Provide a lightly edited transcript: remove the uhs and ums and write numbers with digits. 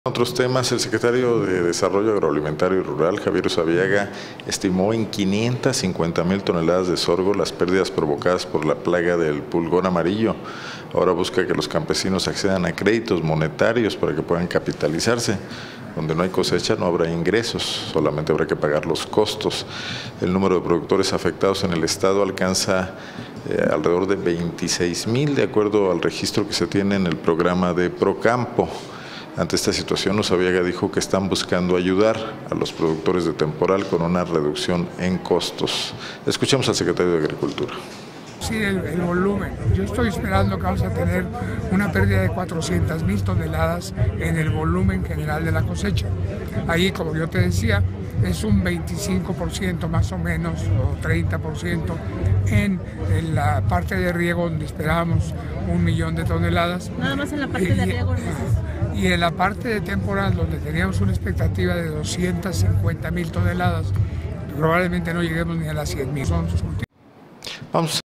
Otros temas, el secretario de Desarrollo Agroalimentario y Rural, Javier Usabiaga, estimó en 550,000 toneladas de sorgo las pérdidas provocadas por la plaga del pulgón amarillo. Ahora busca que los campesinos accedan a créditos monetarios para que puedan capitalizarse. Donde no hay cosecha no habrá ingresos, solamente habrá que pagar los costos. El número de productores afectados en el estado alcanza alrededor de 26,000, de acuerdo al registro que se tiene en el programa de Procampo. Ante esta situación, Usabiaga dijo que están buscando ayudar a los productores de temporal con una reducción en costos. Escuchemos al secretario de Agricultura. Sí, el volumen. Yo estoy esperando que vamos a tener una pérdida de 400,000 toneladas en el volumen general de la cosecha. Ahí, como yo te decía, es un 25% más o menos, o 30% en la parte de riego, donde esperábamos 1,000,000 de toneladas. Nada más en la parte de riego. Y en la parte de temporal, donde teníamos una expectativa de 250,000 toneladas, probablemente no lleguemos ni a las 100,000. Vamos